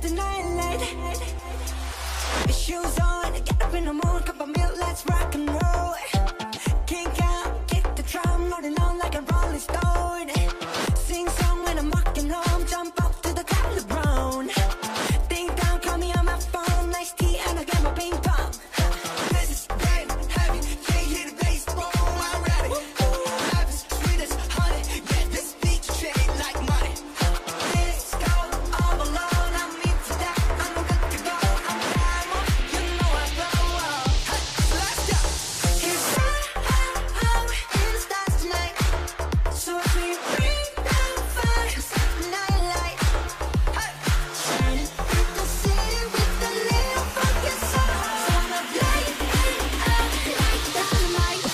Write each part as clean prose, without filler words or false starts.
the night light. Shoes on, get up in the mood, cup of milk, let's rock and roll. Kink out, kick the drum, rolling on like a rolling stone. Sing song when I'm walking home, jump up to the collarbone. Ding dong, call me on my phone, nice tea and I get my ping pong. This is game heavy, can't hear the bass, boom, I'm ready. Life is sweet as honey, yeah, this beat shade like money. Let's go all alone, I'm into that, I'm good to go, I'm diamond, you know I blow up. Hey, let's go. It's how in the stars tonight, so if we bring down fire, set the night light. Hey, shining through the city with a little fucking sun. So I'm gonna light it up like dynamite.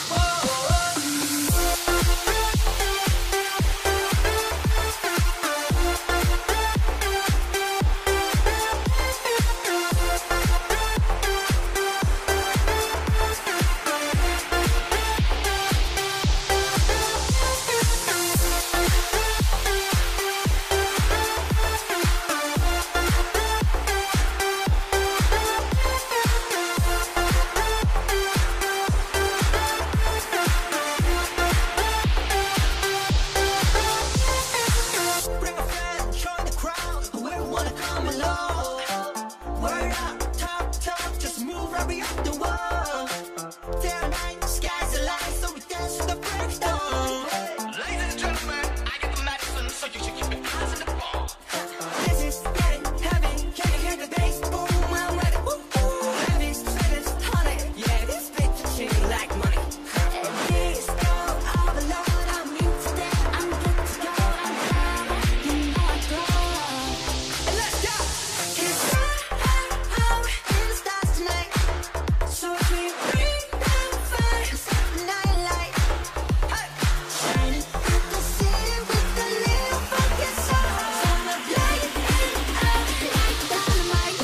Bring a friend, join the crowd, whoever wanna come along. Word up, talk, just move right up the wall. Day and night, sky's the line, so we dance to the break of dawn. Ladies and gentlemen, I get the medicine, so you should keep your eyes on the ball. This is getting heavy, can you hear the bass? Boom, I'm ready. Heavy, sweet as honey, yeah, this bitch shake like money. Let's go all alone, I'm into that, I'm good to go, I'm down, you know I go. And let's go. It's how in the stars tonight, so if we bring down fire, set the night light. Hey, shining through the city with a little fucking sun. So I'ma light it up like dynamite.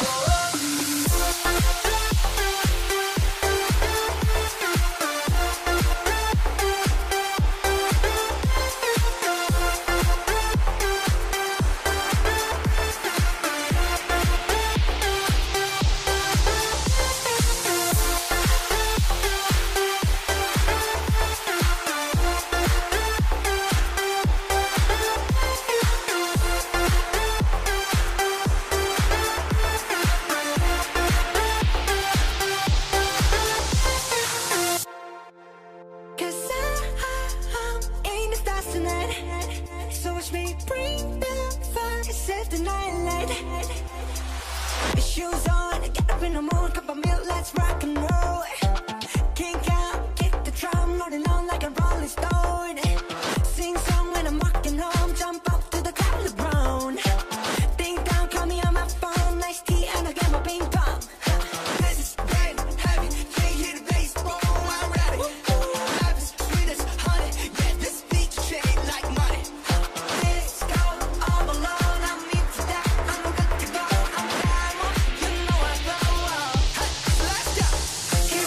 Cause I'm in the stars tonight, so watch me bring the fire, set the night light. Shoes on, get up in the mood, cup of milk, let's rock and roll. Kink out, kick the drum, rolling on like a rolling stone. Sing song when I'm walking home, jump up to the collarbone. Ding dong, call me on my phone, nice tea and I get my ping pong. This is game heavy, can't hear the bass, boom, I'm ready. Life is sweet as honey, yeah, this beat shade like money. Let's go all alone, I'm into that, I'm good to go, I'm diamond, you know I blow up. Hey, let's go.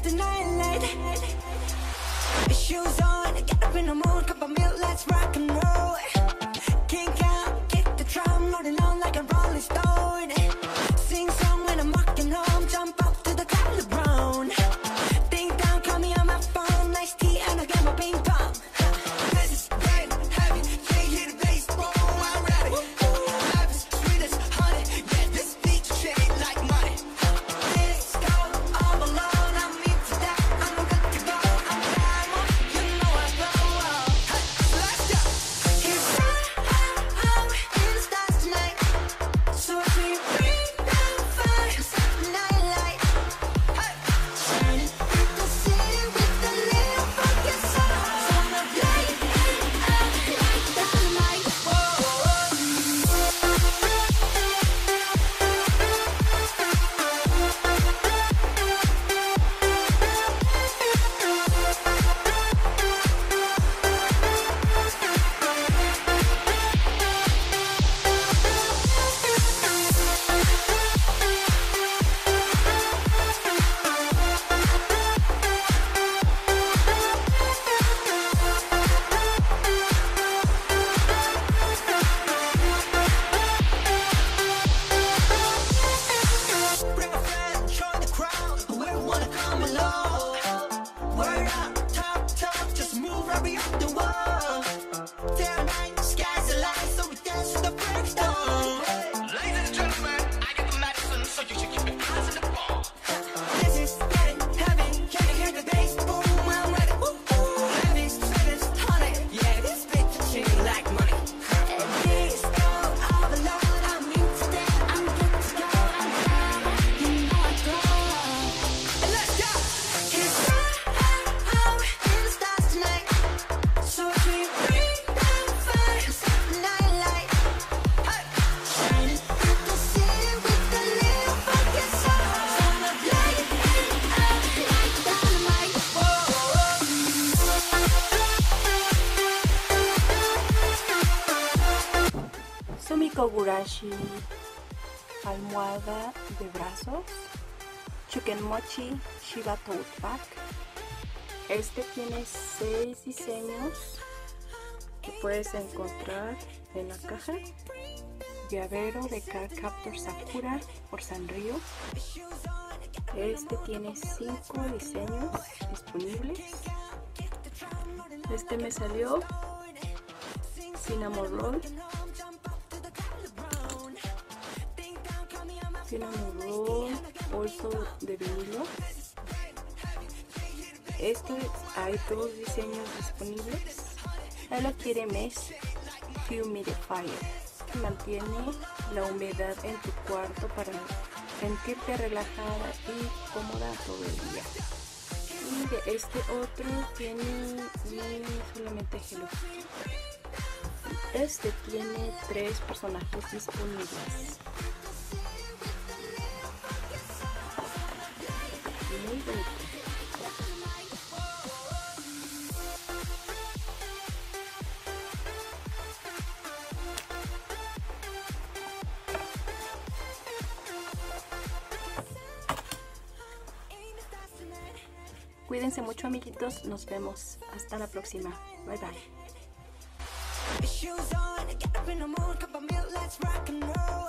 left the night light. Shoes on, get up in the mood, cup of milk, let's rock and roll. Kink out, kick the drum, rolling on like a rolling stone. Sing song when I'm walking home, jump up to the collarbone. Ding dong, call me on my phone, nice tea and I get my ping pong. This is great, heavy, can't hear the bass, boom, I'm ready. Life is sweet as honey, yeah, this beat shade like money. This go all alone, I'm into that, I'm good to go, I'm down, you know I go. Hey, let's go. It's high in the stars tonight, so if we bring down fire, set the night light. Hey, shining through the city with a little funky soul. So I'ma play it out like dynamite. Bring a friend, join the crowd, whoever wanna come along. Word up, talk, just move right beyond the wall. Day or night, sky's the light, so we dance to the breakdown. Ladies and gentlemen, I got the medicine, so you should keep your eyes on the ball. This is getting heavy, can you hear the bass? Boom, I'm ready. Heavy, sweet as honey, yeah, this beat to chill like money. And this go all alone, I'm into that, I'm good to go, I'm down, you know I go. And let's go! It's high in the stars tonight, so if we bring down fire, set the night light. Hey, shining through the city with a little funky soul. So I'ma play it out like dynamite. Sumiko Gurashi, almohada de brazos, Chukenmochi Shiba Tote Bag. Este tiene 6 diseños que puedes encontrar en la caja. Llavero de Card Captor Sakura por Sanrio. Este tiene 5 diseños disponibles. Este me salió Cinnamon Roll. Cinnamon Roll, bolso de vinilo. Este hay 2 diseños disponibles. El lo quiere Mesh Humidifier, que mantiene la humedad en tu cuarto para sentirte relajada y cómoda todo el día. Y de este otro tiene solamente Hello Kitty. Este tiene 3 personajes disponibles. Muy bonito. Cuídense mucho, amiguitos. Nos vemos. Hasta la próxima. Bye bye. Shoes on, get up in the mood, cup of milk, let's rock and roll.